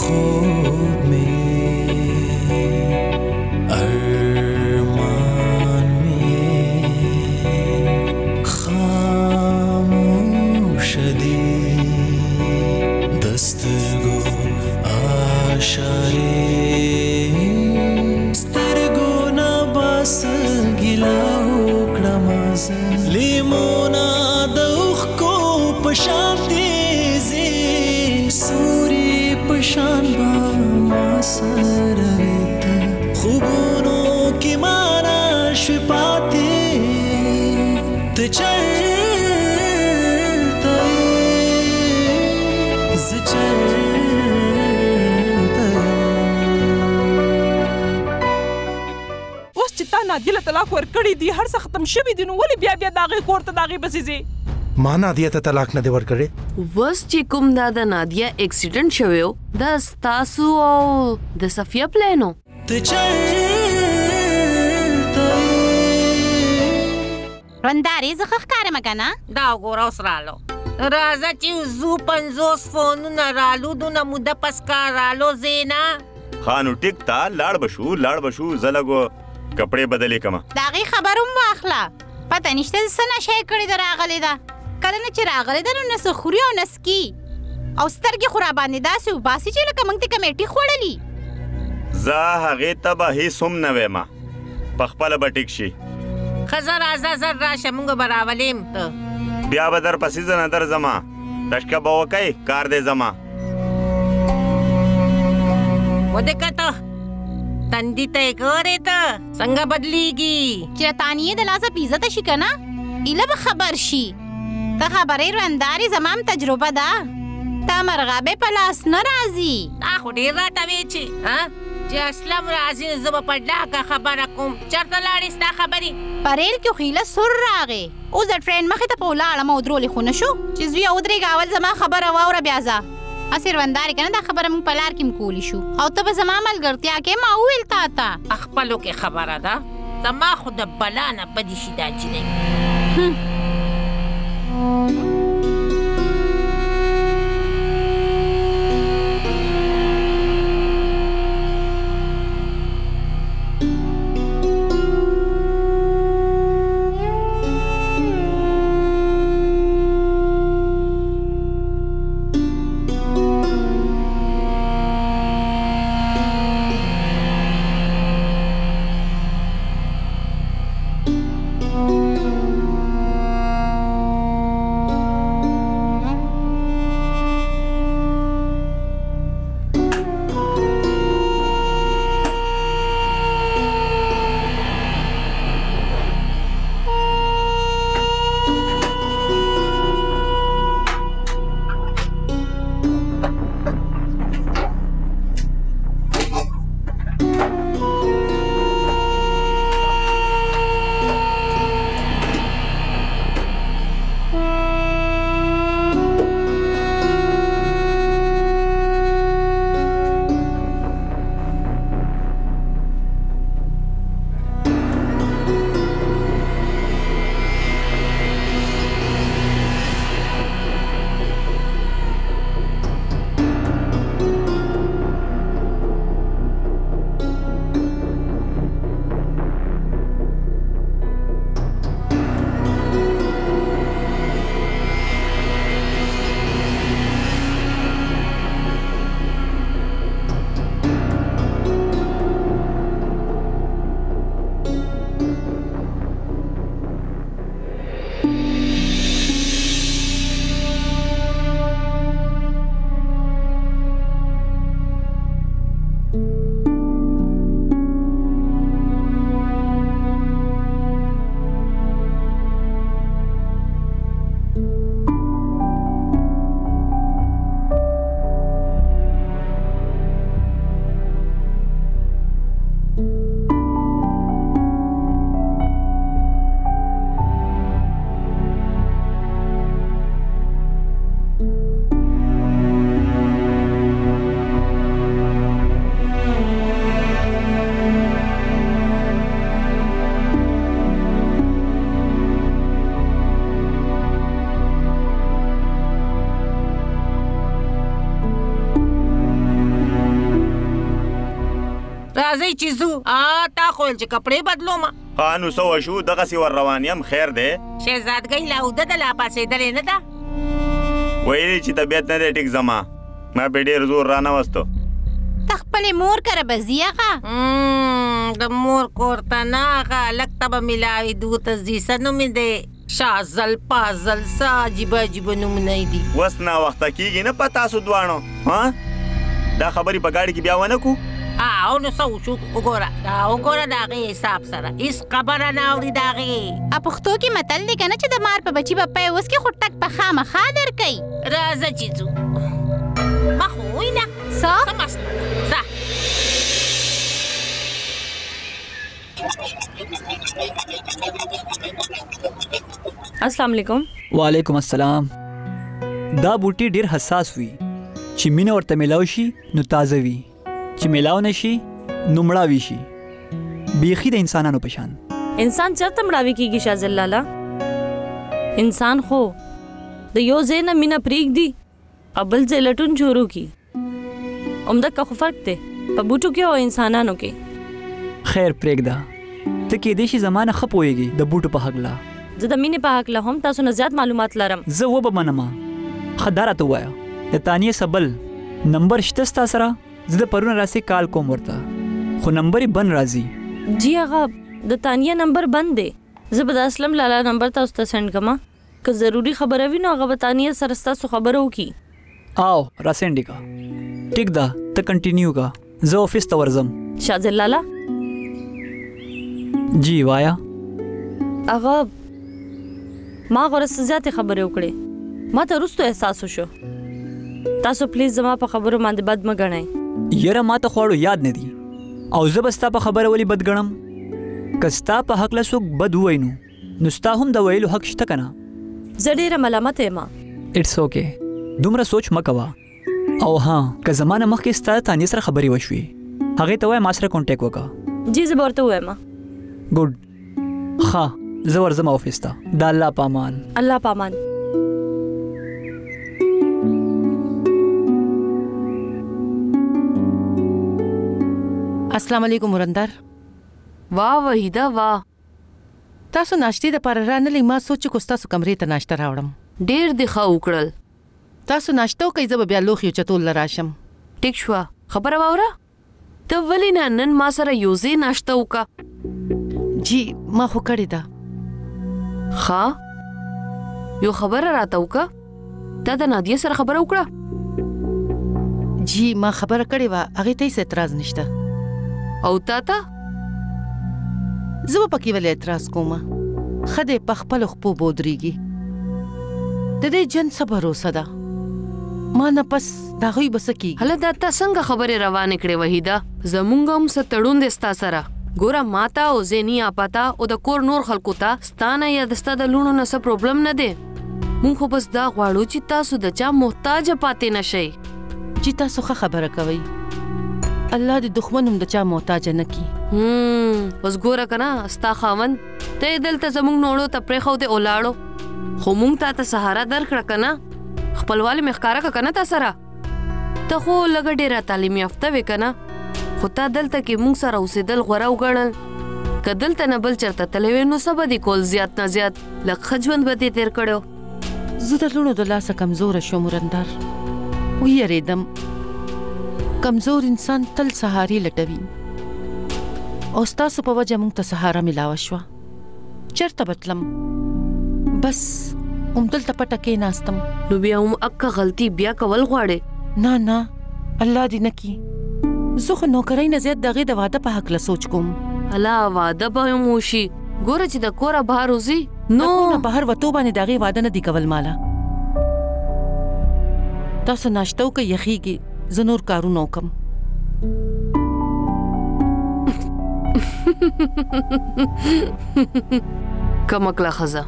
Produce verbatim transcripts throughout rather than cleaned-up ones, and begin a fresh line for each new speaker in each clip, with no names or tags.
خوب में अरमान में खामोश दी दस्तगो आशारे स्तरगो ना बस गिलाओ क्रमाज लिमोना दौख को पशाते जे सूरी पशान बामा सरवित खुबोनों की माना शिपाते तचर
नादिया له طلاق ورکړی دی هر څه ختم شوی دی نو ولې بیا بیا داغه کور ته داغه بسیږي
ما نادیا ته طلاق نه دی ورکړی
وس چې کوم دا د نادیا اکسیډنټ شویو د ستاسو او د صفیه پلانو
رنداري زه ښکارم کنه
دا وګوره اوس رالو راځه چې زو پنځوس فونونه رالو دونه موده پس کار رالو زینا
خانو ټیک تا لاړ بشو لاړ بشو زلګو کپڑے بدلې کما
داغي خبروم واخلا پته نشته سنا شي کړی دراغلی دا کله نه چې راغلی دا نو نس خوري او نسکی او سترګي خورا باندې داسې وباسي چې لکه موږ ته کمیټي خوړلی
زه هغه تبه هیڅ هم نه وېما پخپل بټیک شي
خزر ازا زر راشه موږ براولیم ته
بیا به در پسې زنه در زما دشکه به وکای کار دې زما
وده کته تندی ته ګورې ته څنګه بدلیږي
چې تانیه د لاسه پیزه ته شي کنه اله به خبر شي ته خبرې رنداري زمام تجربه ده تا مرغابه په لاس نه راځي
تا خو ډېر راته وی چې ها چې اسلام راځي زه به په ډاګه خبره کوم چېرته لاړې ستا خبرې
پریل کې خیله سر راغې اوس د ټرین مخې ته په ولاړم او درولې خو نه شو چې زویه ودرېږه اول زما خبره واوره بیا ځه اسیر ونداري کنه دا خبره موږ په لار کې کولی شو او ته به زما ملګرتیا کې ما وویل تا ته
خپلو کې خبره ده زما خو د بلا نه بدې شي دا جینۍ راځئ چې ځو تا خو ویل چې کپړې بدلو ما
ها نو څه وشو دغسې ور روان یم خیر دی
شهزادګۍ لا اوده ده لا پاڅېدلې نه ده
ویلي چې طبیعت نه دی ټیک زما ما پې ډېر زور رانوستو
ته خپلې مور کره به ځي هغه
د مور کور ته نه هغه هلک ته به ملاوي دو ته ځي څه نوم یې دی شازل پازل څه عجیبه عجیبه نومونه یې دي
اوس ناوخته کېږي نه په تاسو دواړو ها دا خبرې په ګاډي کې بیا ونه کړو
او نو څه وشو وګوره دا وګوره د هغې حساب سره هېڅ خبره نه اوري د هغې
پښتو کې متل دی که نه چې د مار په بچي به پی وسکې خو ټک په خامخا درکوي
راځه چې ځو ما خو وینه
څه
څه مسله ځه
अस्सलाम वालेकुम
वालेकुम अस्सलाम دا بوټي ډیر حساس وي چې مینه ورته ملاو شي نو تازه وي چې ملاو نشي نو مړاوي شي بیخي د انسانانو په شان
انسان چرته مړاوي کیږي شازل لالا انسان خو د یو ځای نه مینه پرېږدي او بل ځای لټون شروع کي همدغه خو فرق دی په بوټو کې او انسانانو کې
خیر پرېږده ته کېدای شي زمانه ښه پوهېږي د بوټو په هکله
زه د مینې په هکله هم تاسو نه زیات معلومات لرم
زه وبه منمه ښه دا راته ووایه د تانیې سبل نمبر شته ستا سره زه د پرونه راسې کال کوم ورته خو نمبر یې بند راځي
جی هغه د تانیه نمبر بند دی زه به د اسلم لالا نمبر تاسو ته سینډ کړم که ضروري خبره وي نو هغه به تانیه سره ستاسو خبره وکړي
آو راسینډ یې کا ټیک ده ته کنټینیو کا زه آفس ته ورځم
شازل لالا
جی وایا
هغه ما غوړه زیاتې خبرې وکړې ما ته وروسته احساس وشو تاسو پلیز زما په خبرو باندې بد مه ګڼئ
یاره ما ته خواړو یاد نه دي او زه به ستا په خبره ولې بد ګڼم که ستا په هکله څوک بد ووایي نو نو ستا هم د ویلو حق شته که نه
زه ډېره ملامته یم
اټس اوکې دومره سوچ مه کوه او ها که زما نه مخکې ستا د تانیې سره خبرې وشوې هغې ته وایه ما سره کونټیکټ وکړه
جی زه به ورته ووایم
ګډ ښه زه ورځم آفس ته د الله په امان
الله په امان
السلام علیکم ورندر
वाह वहीदा वाह
تاسو ناشتې د پاره رانلې ما سوچ کو تاسو کمرې ته ناشته راوړم
ډېر دی ښه وکړل
تاسو ناشته وکئ زه به بیا لوښي چتول راشم
ټیک شوه خبره واوره ته ولې نه نن ما سره یو ځای ناشته وکړه
جی ما خو کړې ده
ښه یو خبره راته وکړه تا د نادیه سره خبره وکړه
جی ما خبره کړې وه هغې ته هېڅ اعتراض نشته
او تا ته
زه به پکې ولې اعتراض کومه ښه دی په خپلو خپو بودرېږي د دې جن څه بروسه ده ما نه پس د هغوی به څه کېږي
هله دا تا څنګه خبرې روانې کړې وحیده زمونږ هم څه تړون دی ستا سره ګوره ماته او زیني اپا ته او د کور نور خلکو ته ستا نه یا د ستا د لوڼو نه څه پروبلم نه دی مونږ خو بس دا غواړو چې تاسو د چا محتاجه پاتې نه شئ
چې تاسو ښه خبره کوئ الله د دښمن هم د چا محتاجه نه کي
اوس ګوره که نه ستا خاوند ته یې دلته زموږ نوړو ته پرېښودې او لاړو خو موږ تا ته سهاره درکړه که نه خپلوالې مې ښکاره کړه که نه تا سره ته خو لږه ډېره تعلیم یافته وې که نه خو تا دلته کې موږ سره اوسېدل غوره وګڼل که دلته نه بل چېرته تللی وې نو څه به دې کول زیات نه زیات لږ ښه ژوند به دې تېر کړی
زه د لوڼو د لاسه کمزوره شوم ورندر ویرېدم کمزور انسان تل سهاري لټوي او ستاسو په وجه موږ ته سهاره ملاوه شوه چېرته به تلم بس همدلته پټه کېناستم
نو بیا هم اکه غلطي بیا کول غواړې
نه نه الله دې نه کي زه خو نوکرۍ نه زیات د هغې د واده په هکله سوچ کوم
الله واده به هم وشي ګوره چې د کوره بهر وځي نو
نه بهر وتو باندې د هغې واده نه دي کول ماله تاسو ناشته وکئ یخیږي زه نور کارونه وکم
کمکله ښځه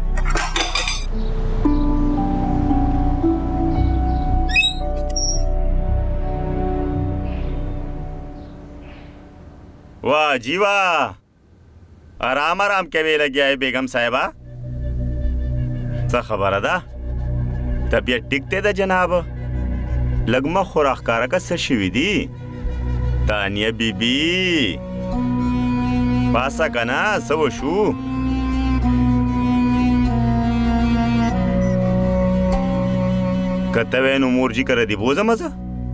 वाह जी वाह आराम आराम कोي लॻिया आहे बेगम साहिबा څه خبره ده طبیعت ټیک دی د جناب لږ مخ خو راښکاره که څه شوي دي تانیه بیبی پاسا کنا سو شو کته وینو مورجی کړه دی بوزه مزه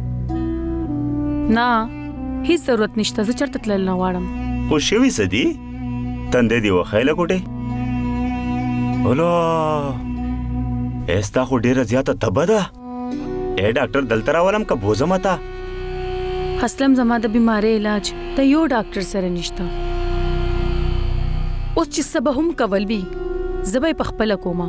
نه هیڅ ضرورت نشته زه چرته تلل نه غواړم
خو شوي څه دي تندې دي وخیله کوټې ولو ایستا خو ډېره زیاته تبه ده ای ډاکټر دلته راولم که بوزه مته
اسلم زما د بیماری علاج د یو ډاکټر سره نشته اوس چې څه به هم کول وي زه به یې پخپله کومه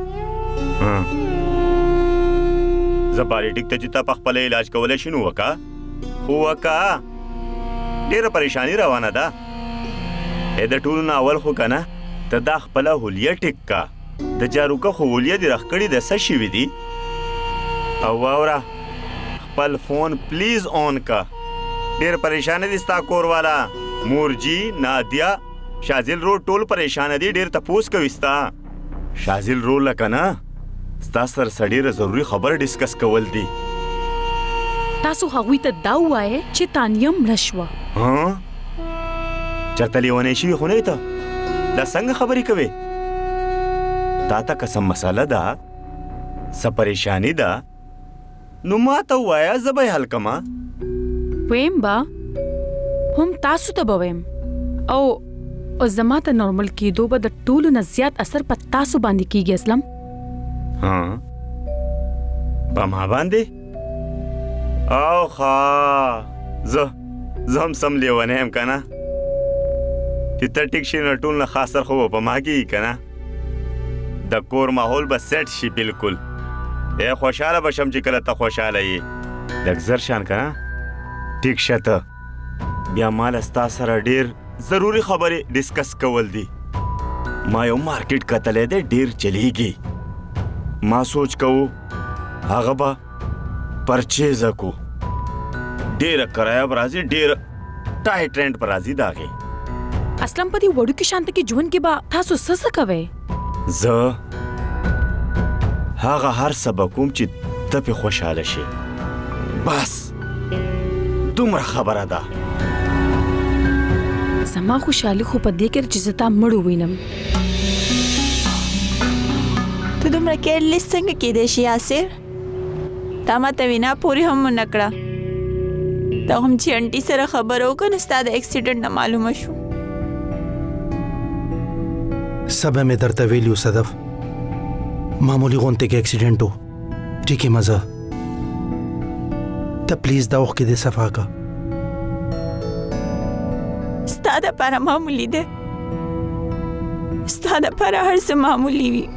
زه باندې ټیک ته چې تا پخپله علاج کولی شي نو وکه خو وکه ډېره پریشاني روانه ده ای د ټولو نه اول خو که نه ته دا خپله حلیه ټیک که د جاروکه خو حلیه دې رخکړې د څه شوي دي او واوره خپل فون پلیز آن که ډېر پریشانه دي ستا کور والا مورجي نادیا شازل رو ټول پریشانه دي ډېر تپوس کوي ستا شازل رو لکه نه ستا سره څه ډېره ضروري خبره ډسکس کول دي
تاسو هغوی ته دا ووایئ چې تانیه مړه شوه
چېرته لیونی شوي خو نه یې ته دا څنګه خبرې کوې تا ته که څه مسله ده څه پریشاني ده نو ما ته ووایه زه به یې حل کړمه
ویم به هم تاسو ته به ویم او او زما ته نارمل کېدو به د ټولو نه زیات اثر په تاسو باندې کېږي اسلم
ها په ما باندې او ښه زه زه هم سم لیونی یم که نه چې ته ټیک شي نو ټول نه خاص سر خو به په ما کېږي که نه د کور ماحول به سیټ شي بلکل ای خوشحاله به شم چې کله ته خوشحاله یې لږ زر شان که نه ټیک شه ته بیا ماله ستا سره ډېر ضروري خبرې ډسکس کول دي ما یو مارکیټ کتلی دی ډېر چلیږي ما سوچ کوو هغه به پرچیزه کو ډېره کرایه به راځي ډېر ټایټ رینټ به راځي د هغې
اسلم په دې وړوکې شانته کې ژوند کې به تاسو څه څه کوئ
زه هغه هر څه به کوم چې ته پې خوشحاله شي بس دومره خبره ده
زما خوشحالي خو په دې کې چې زه تا مړ ووینم
ته دومره کیرلیس څنګه کیدی شي یاسر تا ماته وینا پورې هم ونه کړه تا هم چې انټي سره خبره وکړه نو ستا د اکسیډنټ نه معلومه شو
سبا مې درته ویلي و صدف معمولی غونډې کې اکسیډنټ و ټیکې مزه ته پلیز دا اوښکې دې صفا کړه
ستا دپاره معمولي دی ستا دپاره هر څه معمولي وي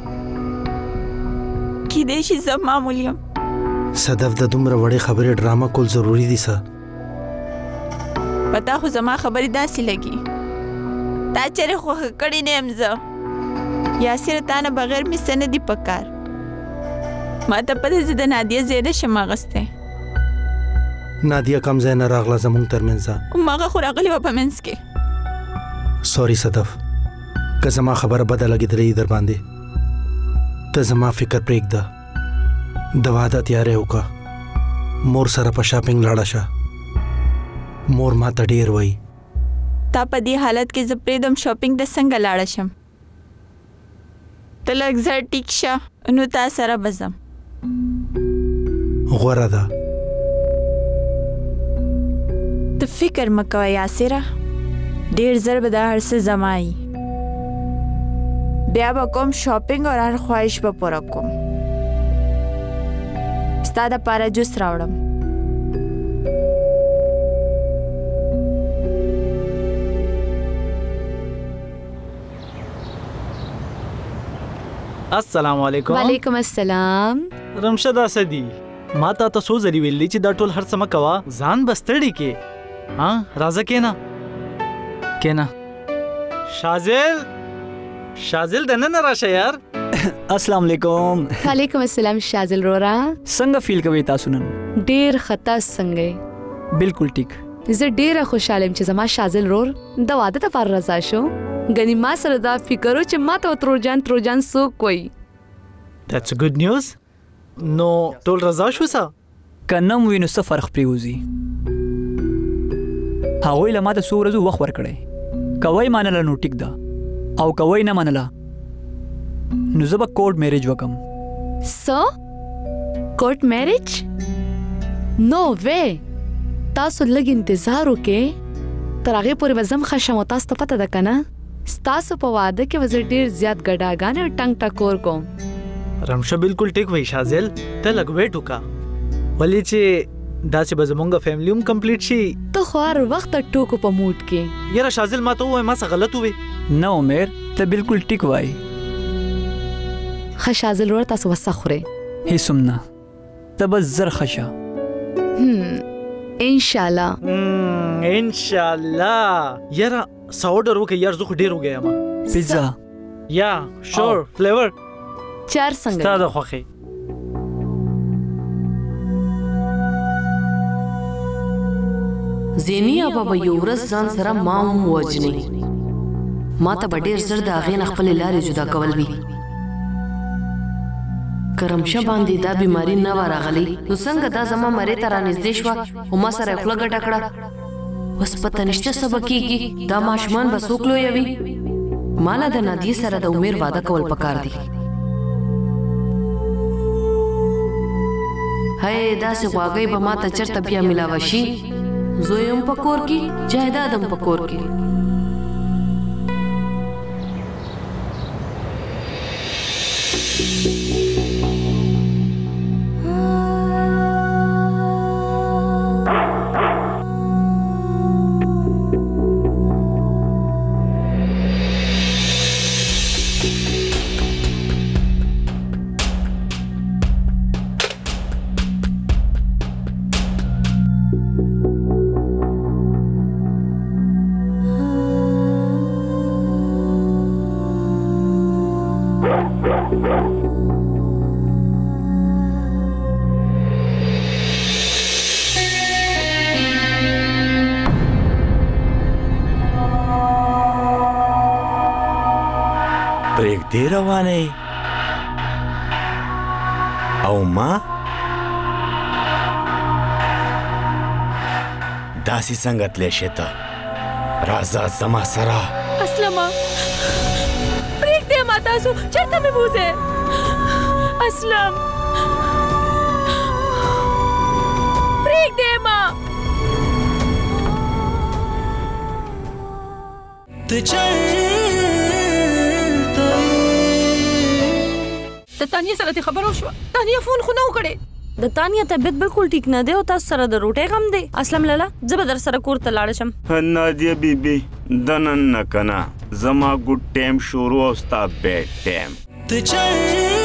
کیدای شي زه معمولي یم
صدف د دومره وړې خبرې ډرامه کول ضروري دي څه
په تا خو زما خبرې داسې لګي تا چېرې خوښه کړې نه یم زه یاسر تا نه بغیر مې څه نه دي په کار ما ته پته زه د نادیه ځای نه شم اخیستی
نادیه کم ځای نه راغله زموږ ترمنځ
هماغه خو راغلې وه په منځ کې
سوري صدف که زما خبره بده لګېدلې در باندې ته زما فکر پرېږده د واده تیاری وکړه مور سره په شاپینګ لاړه شه مور ما ته ډېر وایي
تا په دې حالت کې زه پرېږدم شاپینګ ته څنګه لاړه شم ته لږ زر ټیک شه نو تا سره به ځم
غوره ده
ته فکر مه کوه یاسره ډېر زر به دا هر څه زما وي بیا به کوم شاپینګ او هر خواهش به پوره کوم ستا دپاره جوس راوړم
السلام علیکم
وعلیکم السلام
رمشه دا سدي ما تا ته څو ځلې ویلي چې دا ټول هر څه مه کوه ځان به ستړي کې ها راځه کېنه کېنه شازل شازل دننه راشه یار
السلام علیکم
وعلیکم السلام شازل رورا
څنګه فیل کوي تاسو نن
ډیر خطا څنګه
بالکل ټیک
زه ډیره خوشاله یم چې زما شازل رور د واده ته پر رضا شو غنی ما سره دا فکرو چې ما ته تروجان تروجان سو کوي
That's a good news نو ټول رضا شو سا
کنم وینو څه فرق پریوزي هغوی له ما ته څو ورځو وخت ورکړی کوی منله نو ټیک ده او کوی نه منله نو زه به کورټ میریج وکم
څه کورټ میریج نو وی تاسو لږ انتظار وکړئ تر هغې پورې به زم ښه شم او تاسو ته پته ده که نه ستاسو په واده کې به زه ډېر زیات ګډاګانې او ټنګ ټکور کوم
رمشه بالکل ټیک وایي شازیل ته لږ ویټ وکړه ولې چې داسې به زمونږ فیملي هم کمپلیټ شي
ته خو هر وخت د ټوکو په موډ کې
یاره شازیل ما ته ووایه ما څه غلط ووې
نه عمر ته بالکل ټیک وایي
ښه شازیل وروره تاسو وسه خورئ
هیڅ هم نه ته بس زر ښه شه
انشاءالله
انشاءالله یاره څه اورډر وکړه یار زه خو ډېر وږی یم
پیزا
یا شور فلیور
چار څنګه
ستا د خوښې
زینی ابا به یو ورځ ځان سره ما هم ووجني ما ته به ډېر ژر د هغې نه خپلې لارې جدا کول وي که رمشه باندې دا بیماري نه وه راغلی نو څنګه دا زما مرۍ ته رانږدې شوه او ما سره یې خوله ګډه کړه اوس پته نشته څه به کېږي دا ماشومان به څوک لویوي ما له د نادیې سره د امیر واده کول پکار دي هی داسې غواګۍ به ما ته چېرته بیا میلاوه شي زوی هم په کور کې جایداد هم په کور کې
پرېږدې روانه او ما داسې څنګه تلی شې ته راځه زما سره
اسلمه پرېږدې ما تاسو چېرته مې بوځې اسلم پرېږدې ما
ته
د تانیه سره ته خبر وشوه تانیه فون خو نه وکړې
د تانیه طبیعت بالکل ټیک نه دی او تاسو سره د روټۍ غم دی اسلم لاله زه به در سره کور ته لاړه شم
نادیه بیبي دننه که نه زما ګوډ ټایم شروع او ستا بیډ ټایم